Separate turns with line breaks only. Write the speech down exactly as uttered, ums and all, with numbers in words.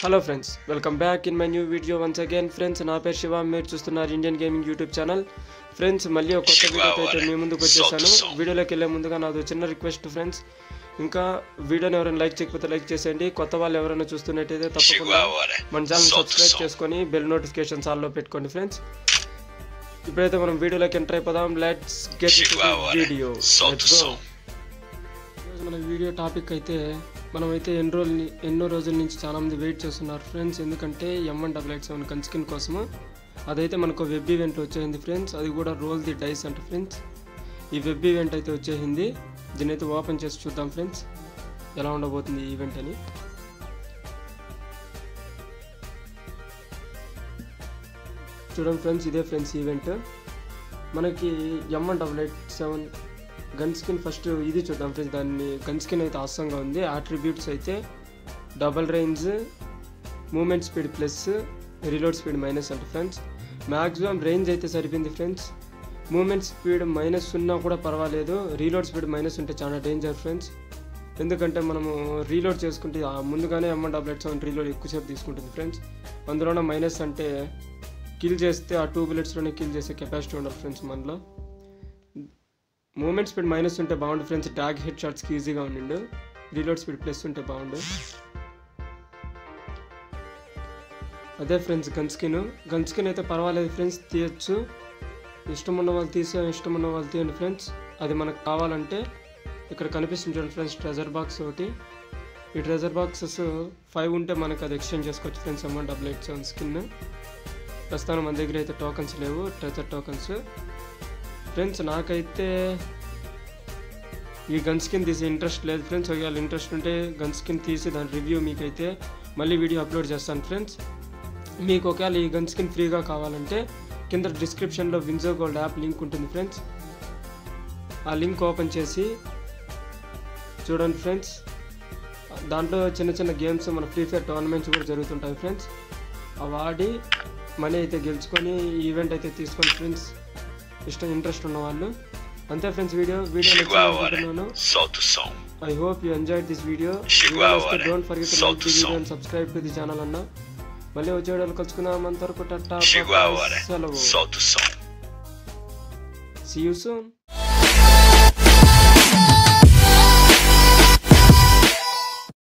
Hello friends, welcome back in my new video once again. Friends, నా పేరు శివ, మీరు చూస్తున్నారు Indian gaming YouTube channel. Friends, మళ్ళీ ఒక కొత్త వీడియోతో అయితే మీ ముందుకు వచ్చేసాను. వీడియోలోకి వెళ్ళే ముందుగా నాది చిన్న రిక్వెస్ట్ ఫ్రెండ్స్, ఇంకా వీడియోని ఎవరైనా లైక్ చేయకపోతే లైక్ చేసేయండి. కొత్త వాళ్ళు ఎవరైనా చూస్తున్నట్టయితే తప్పకుండా మన ఛానల్ సబ్స్క్రైబ్ చేసుకొని బెల్ నోటిఫికేషన్స్ ఆల్లో పెట్టుకోండి ఫ్రెండ్స్. ఇప్పుడైతే మనం వీడియోలోకి ఎంటర్ అయిపోదాం. Let's get into the video. Let's go. మన వీడియో టాపిక్ అయితే మనమైతే ఎన్ని రోజులు ఎన్నో రోజుల నుంచి చాలామంది వెయిట్ చేస్తున్నారు ఫ్రెండ్స్, ఎందుకంటే M one double eight seven gun skin కోసము. అదైతే మనకు వెబ్ ఈవెంట్ వచ్చేసింది ఫ్రెండ్స్. అది కూడా రోల్ ది డైస్ అంట ఫ్రెండ్స్. ఈ వెబ్ ఈవెంట్ అయితే వచ్చేసింది. దీన్ని అయితే ఓపెన్ చేసి చూద్దాం ఫ్రెండ్స్, ఎలా ఉండబోతుంది ఈ ఈవెంట్ అని. చూడండి ఫ్రెండ్స్, ఇదే ఫ్రెండ్స్ ఈవెంట్. మనకి M one double eight seven gun skin first ఇది చూద్దాం ఫ్రెండ్స్. దాన్ని గన్ స్కిన్ అయితే అవసరంగా ఉంది. అట్రిబ్యూట్స్ అయితే double range, movement speed plus, reload speed minus అంటే ఫ్రెండ్స్. మ్యాక్సిమం రేంజ్ అయితే సరిపోయింది ఫ్రెండ్స్. మూమెంట్ స్పీడ్ మైనస్ ఉన్నా కూడా పర్వాలేదు, రీలోడ్ స్పీడ్ మైనస్ ఉంటే చాలా డేంజర్ ఫ్రెండ్స్. ఎందుకంటే మనము రీలోడ్ చేసుకుంటే ముందుగానే M one double eight seven reload ఎక్కువసేపు తీసుకుంటుంది ఫ్రెండ్స్. అందులోనే మైనస్ అంటే కిల్ చేస్తే ఆ టూ బుల్లెట్స్లోనే కిల్ చేసే కెపాసిటీ ఉండాలి ఫ్రెండ్స్ మనలో. మూమెంట్ స్పీడ్ మైనస్ ఉంటే బాగుండు ఫ్రెండ్స్, ట్యాగ్ హెడ్ షాట్స్కి ఈజీగా ఉండిండు. రీలోడ్ స్పీడ్ ప్లస్ ఉంటే బాగుండు. అదే friends gun skin. Gun skin అయితే పర్వాలేదు ఫ్రెండ్స్, తీయచ్చు. ఇష్టం ఉన్న వాళ్ళు తీసే, ఇష్టం ఉన్న వాళ్ళు తీయండి ఫ్రెండ్స్. అది మనకు కావాలంటే ఇక్కడ కనిపిస్తుంది చూడండి ఫ్రెండ్స్, ట్రెజర్ బాక్స్ ఒకటి. ఈ ట్రెజర్ బాక్సెస్ ఫైవ్ ఉంటే మనకు అది ఎక్స్చేంజ్ చేసుకోవచ్చు friends. M one double eight seven skin ప్రస్తుతానికి మన దగ్గర అయితే టోకన్స్ లేవు, ట్రెజర్ టోకన్స్ ఫ్రెండ్స్. నాకైతే ఈ గన్ స్కిన్ తీసే ఇంట్రెస్ట్ లేదు ఫ్రెండ్స్. ఒకవేళ ఇంట్రెస్ట్ ఉంటే గన్ స్కిన్ తీసి దాని రివ్యూ మీకైతే మళ్ళీ వీడియో అప్లోడ్ చేస్తాను ఫ్రెండ్స్. మీకు ఒకవేళ ఈ గన్ స్కిన్ ఫ్రీగా కావాలంటే కింద డిస్క్రిప్షన్లో విన్జో గోల్డ్ యాప్ లింక్ ఉంటుంది ఫ్రెండ్స్. ఆ లింక్ ఓపెన్ చేసి చూడండి ఫ్రెండ్స్. దాంట్లో చిన్న చిన్న గేమ్స్, మన ఫ్రీ ఫైర్ టోర్నమెంట్స్ కూడా జరుగుతుంటాయి ఫ్రెండ్స్. అవి ఆడి మనీ అయితే గెలుచుకొని ఈవెంట్ అయితే తీసుకోండి ఫ్రెండ్స్, ఇష్టం ఇంట్రెస్ట్ ఉన్న వాళ్ళు. అంతే ఫ్రెండ్స్, వీడియో వీడియో నచ్చిందనుకుంటున్నాను. I hope you enjoyed this video. Don't forget to like the video and subscribe to the channel అన్న. మళ్ళీ వచ్చే వీడియోలో కలుసుకుందాం. అంతవరకు టాటా, సెలవు. See you soon.